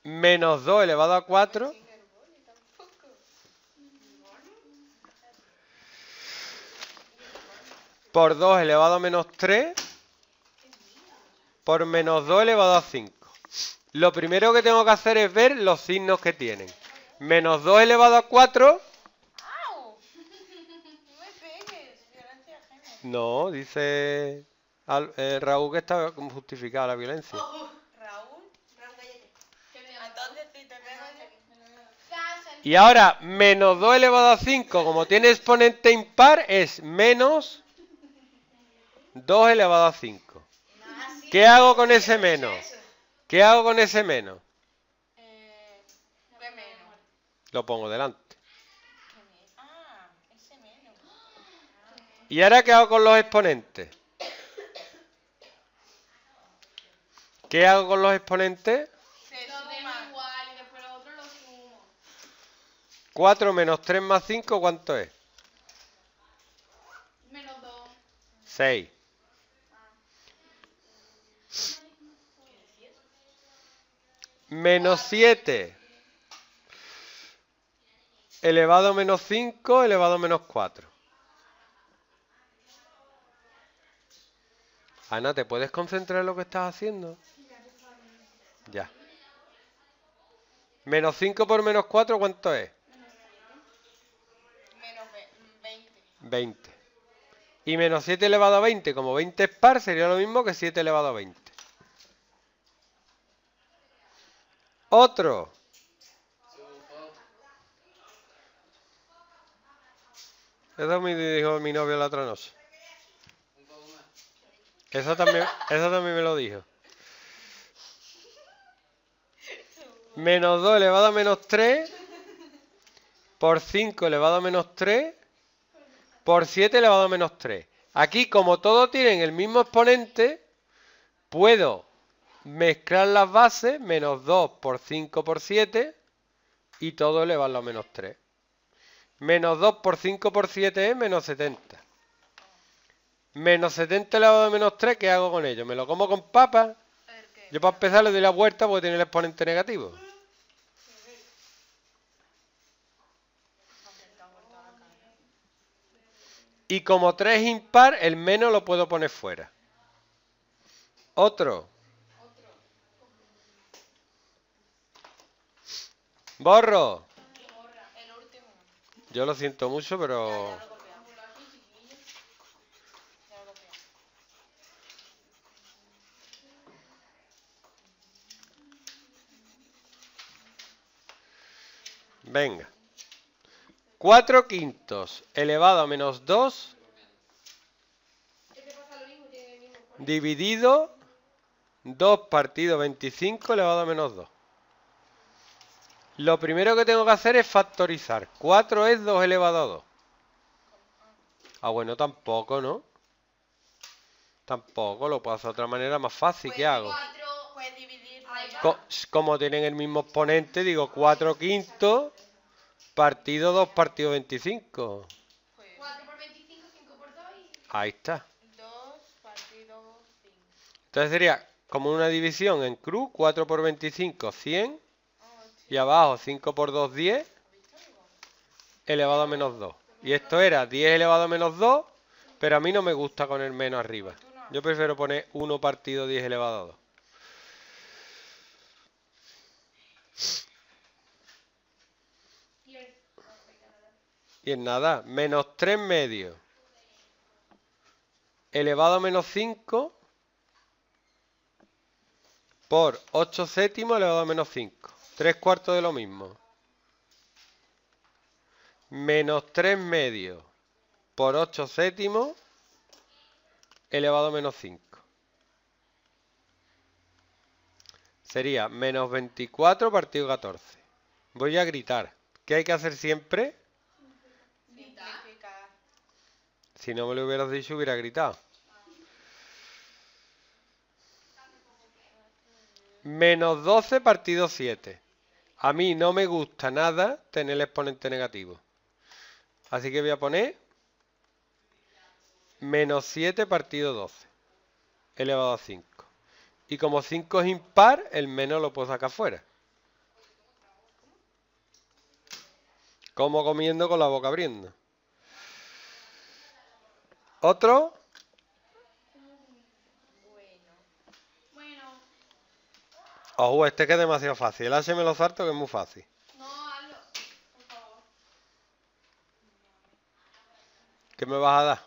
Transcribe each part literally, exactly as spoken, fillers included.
menos dos elevado a cuatro por dos elevado a menos tres por menos dos elevado a cinco. Lo primero que tengo que hacer es ver los signos que tienen. Menos dos elevado a cuatro. ¡Au! No me pegues, violencia de género. No, dice Al- eh, Raúl que está justificada la violencia. Oh, Raúl, Raúl Gallete. Entonces si te pegas... Y ahora, menos dos elevado a cinco, como tiene exponente impar, es menos dos elevado a cinco. ¿Qué hago con ese menos? ¿Qué hago con ese menos? Eh, ¿Qué menos? Lo pongo delante. ¿Qué menos? Ah, ese menos. ¿Y ahora qué hago con los exponentes? ¿Qué hago con los exponentes? Se suma. Igual y después los otros los sumo. cuatro menos tres más cinco, ¿cuánto es? Menos dos. seis. Menos siete. Elevado a menos cinco, elevado a menos cuatro. Ana, ¿te puedes concentrar en lo que estás haciendo? Ya. Menos cinco por menos cuatro, ¿cuánto es? Menos veinte. veinte. Y menos siete elevado a veinte, como veinte es par, sería lo mismo que siete elevado a veinte. Otro. Eso me dijo mi novio la otra noche. Eso también, eso también me lo dijo. Menos dos elevado a menos tres por cinco elevado a menos tres por siete elevado a menos tres. Aquí, como todos tienen el mismo exponente, puedo mezclar las bases, menos dos por cinco por siete, y todo elevarlo a menos tres. Menos dos por cinco por siete es menos setenta. Menos setenta elevado a menos tres, ¿qué hago con ello? ¿Me lo como con papas? Yo para empezar le doy la vuelta porque tiene el exponente negativo. Y como tres es impar, el menos lo puedo poner fuera. Otro. Borro. El último. Yo lo siento mucho, pero... Venga. cuatro quintos elevado a menos dos dividido dos partido veinticinco elevado a menos dos. Lo primero que tengo que hacer es factorizar. cuatro es dos elevado a dos. Ah, bueno, tampoco, ¿no? Tampoco, lo puedo hacer de otra manera más fácil. ¿Qué hago? Puedes dividir. Co- Como tienen el mismo exponente, digo cuatro quintos partido dos partido veinticinco. cuatro por veinticinco, cinco por dos y... Ahí está. dos partido cinco. Entonces sería como una división en cruz, cuatro por veinticinco, cien. Y abajo cinco por dos, diez. Elevado a menos dos. Y esto era diez elevado a menos dos, pero a mí no me gusta con el menos arriba. Yo prefiero poner uno partido diez elevado a dos. Y en nada, menos tres medios elevado a menos cinco por ocho séptimos elevado a menos cinco. tres cuartos de lo mismo. Menos tres medios por ocho séptimos elevado a menos cinco. Sería menos veinticuatro partido catorce. Voy a gritar. ¿Qué hay que hacer siempre? Simplificar. Si no me lo hubieras dicho, hubiera gritado. Menos doce partido siete. A mí no me gusta nada tener el exponente negativo. Así que voy a poner menos siete partido doce. Elevado a cinco. Y como cinco es impar, el menos lo puedo sacar fuera. Como comiendo con la boca abriendo. ¿Otro? Bueno. Bueno. Oh, este que es demasiado fácil. El H me lo salto que es muy fácil. No, hazlo. Por favor. ¿Qué me vas a dar?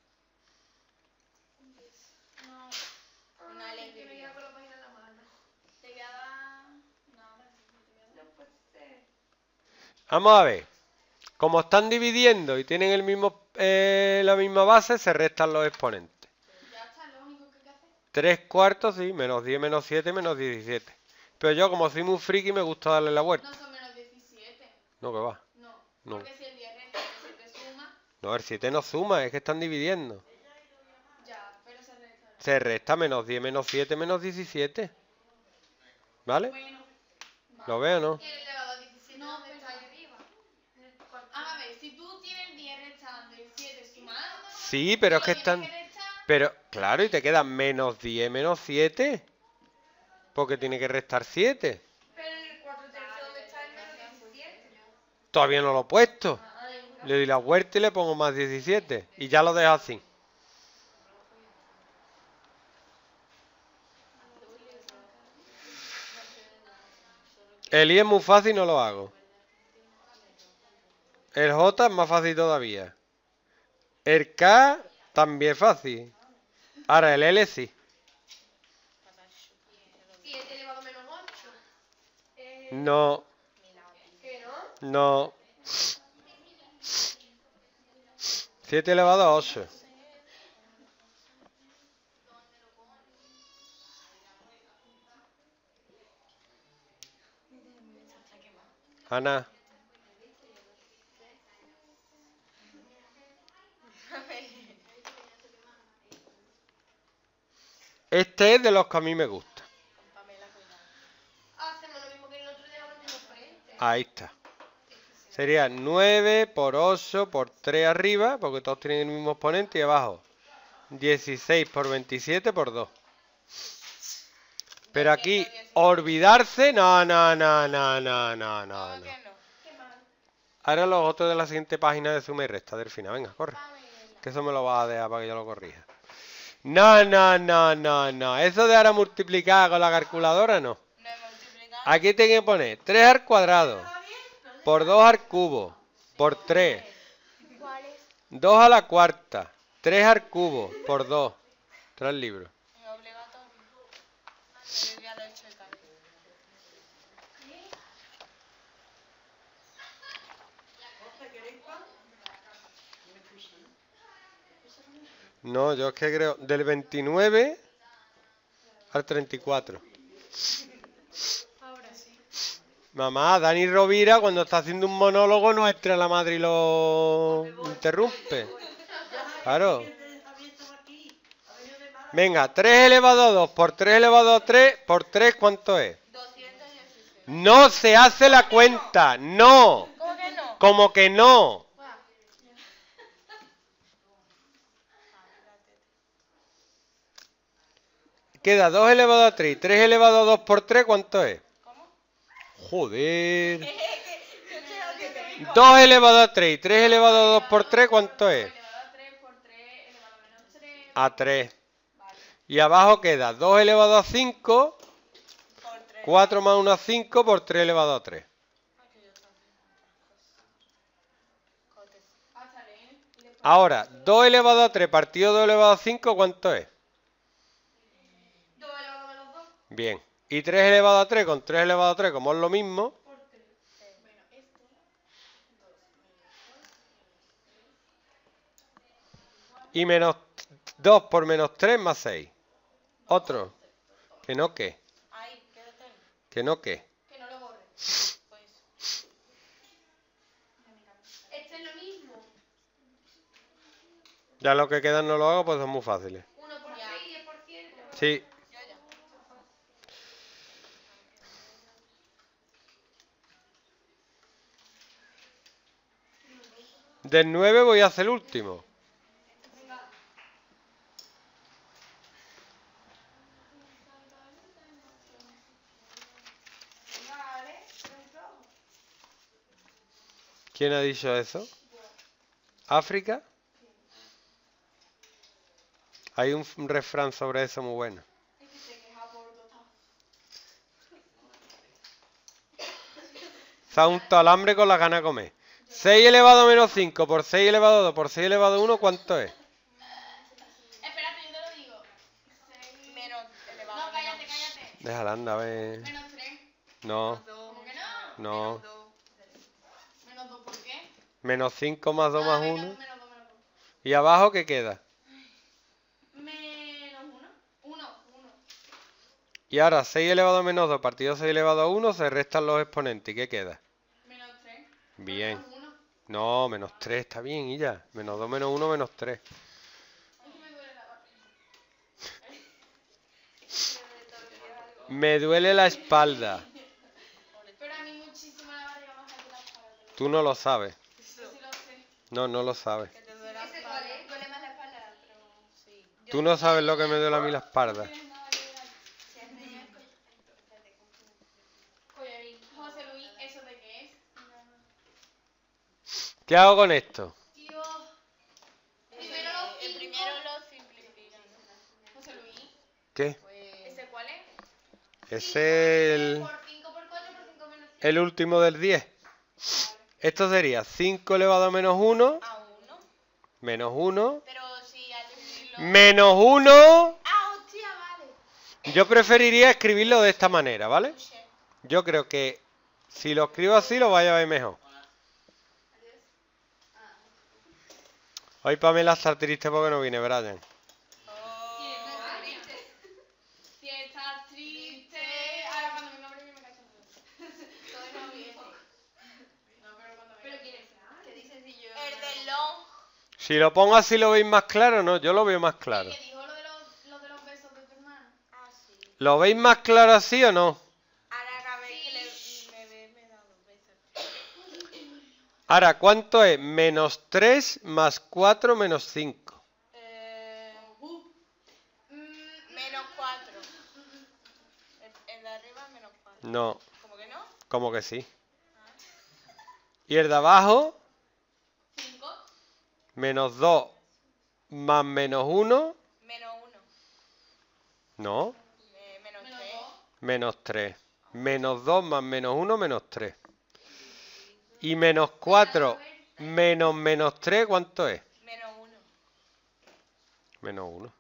No. Una alegría. Que me queda con la página en la mano. Te voy a dar... No, no puede ser. Vamos a ver. Como están dividiendo y tienen el mismo, eh, la misma base, se restan los exponentes. Ya está, lo único que hay que hacer. tres cuartos, sí, menos diez, menos siete, menos diecisiete. Pero yo, como soy muy friki, me gusta darle la vuelta. No son menos diecisiete. No, que va. No, No. porque si el diez resta y el siete suma, No, el siete no suma, es que están dividiendo. ya, pero se resta. Se resta menos diez, menos siete, menos diecisiete. ¿Vale? Bueno, ¿Lo veo, no? ¿y el elevado a diecisiete no, dónde está ahí arriba? Ah, a ver, si tú tienes el diez restando y el siete sumando, Sí, pero es que solo tienes están... que restar. Pero, claro, y te queda menos diez, menos siete. Porque tiene que restar siete. Pero en el cuatro tercios, ¿dónde está el menos diecisiete? Todavía no lo he puesto. Le doy la vuelta y le pongo más diecisiete. Y ya lo dejo así. El I es muy fácil, no lo hago. El J es más fácil todavía. El K también es fácil. Ahora el L sí. siete elevado a menos ocho. Eh, No, ¿Qué no? no. siete elevado a ocho. Ana. Este es de los que a mí me gusta. Hacemos lo mismo que el otro día con los mismos frentes. Ahí está. Sería nueve por ocho por tres arriba, porque todos tienen el mismo exponente, y abajo dieciséis por veintisiete por dos. Pero aquí, olvidarse, no, no, no, no, no, no, no, no. Ahora los otros de la siguiente página de suma y resta del final. Venga, corre. Que eso me lo vas a dejar para que yo lo corrija. No, no, no, no, no. Eso de ahora multiplicar con la calculadora, no. Aquí tengo que poner tres al cuadrado, por dos al cubo, por tres. dos a la cuarta, tres al cubo, por dos. Trae el libro. No, yo es que creo del veintinueve al treinta y cuatro. Ahora sí. Mamá, Dani Rovira cuando está haciendo un monólogo no entra la madre y lo interrumpe. Claro. Venga, tres elevado a dos por tres elevado a tres por tres, ¿cuánto es? doscientos dieciséis. No se hace la cuenta, no. ¿Cómo que no? Como que no. Queda dos elevado a tres y tres elevado a dos por tres, ¿cuánto es? ¿Cómo? Joder. dos elevado a tres y tres elevado a dos por tres, ¿cuánto es? Elevado a tres por tres, elevado a menos tres. A tres. Vale. Y abajo queda dos elevado a cinco, Por tres. cuatro más uno a cinco por tres elevado a tres. Ahora, dos elevado a tres partido dos elevado a cinco, ¿cuánto es? dos elevado a menos dos. Bien. Y tres elevado a tres con tres elevado a tres, como es lo mismo. Por tres. Bueno, esto. Y menos dos por menos tres más seis. Otro. Que no que. Ahí, quédate ahí. Que no que. Que no lo borre. Pues. Este es lo mismo. Ya lo que quedan no lo hago, pues son muy fáciles. uno por tres y diez por ciento. Sí. Ya, ya. Del nueve voy a hacer el último. ¿Quién ha dicho eso? ¿África? Hay un, un refrán sobre eso muy bueno. Es que se queja por total. Se ha untado el hambre con la gana de comer. seis elevado a menos cinco por seis elevado a dos por seis elevado a uno, ¿cuánto es? Espérate, yo te lo digo. seis menos elevado. No, cállate, cállate. Déjala, anda, a ver. Menos tres. No, ¿Cómo que no? no. Menos dos, ¿por qué? Menos cinco más dos más Ah, venga, uno. menos dos, menos dos. ¿Y abajo qué queda? Menos uno. Uno, uno. Y ahora seis elevado a menos dos partido seis elevado a uno, se restan los exponentes. ¿Y qué queda? Menos tres. Bien. Menos uno. No, menos tres, está bien, y ya. Menos dos menos uno, menos tres. Es que me duele la barriga. Me duele la espalda. Pero a mí muchísimo la barriga más que la espalda. Tú no lo sabes. Yo sí lo sé. No, no lo sabes. ¿Ese cuál es? Duele más la espalda, pero sí. Tú no sabes lo que me duele a mí la espalda. No tienes nada que ver ahí. Collarín. José Luis, ¿eso de qué es? ¿Qué hago con esto? Tío. Primero lo El primero lo simplifican. José Luis, ¿Qué? ¿ese cuál es? Es el, Por cinco por cuatro por cinco menos cinco. el último del diez. Esto sería cinco elevado a menos uno, A uno. menos uno, Pero si al dividirlo. menos uno. Ah, hostia, vale. Yo preferiría escribirlo de esta manera, ¿vale? Yo creo que si lo escribo así lo vaya a ver mejor. Hoy Pamela está triste porque no viene Brian. Si estás triste. Ahora cuando venga Brian me cacho todo. Todo no viene. No, pero cuando venga. ¿Pero quién es? ¿Qué dices si yo? El del long. Si lo pongo así lo veis más claro, ¿no? Yo lo veo más claro. ¿Qué dijo lo de los, lo de los besos de tu hermano? Ah, sí. ¿Lo veis más claro así o no? Ahora cada vez que le, me ve me da dos besos. Ahora, ¿cuánto es? Menos tres más cuatro menos cinco. Eh, Mm, menos cuatro. El, el de arriba es menos cuatro. No, ¿Cómo que no? como que sí. Y el de abajo, cinco. menos dos más menos uno, Menos uno. no, Eh, menos Menos tres. dos. menos tres. Menos dos más menos uno, menos tres. Y menos cuatro menos menos tres, ¿cuánto es? Menos uno. Menos uno.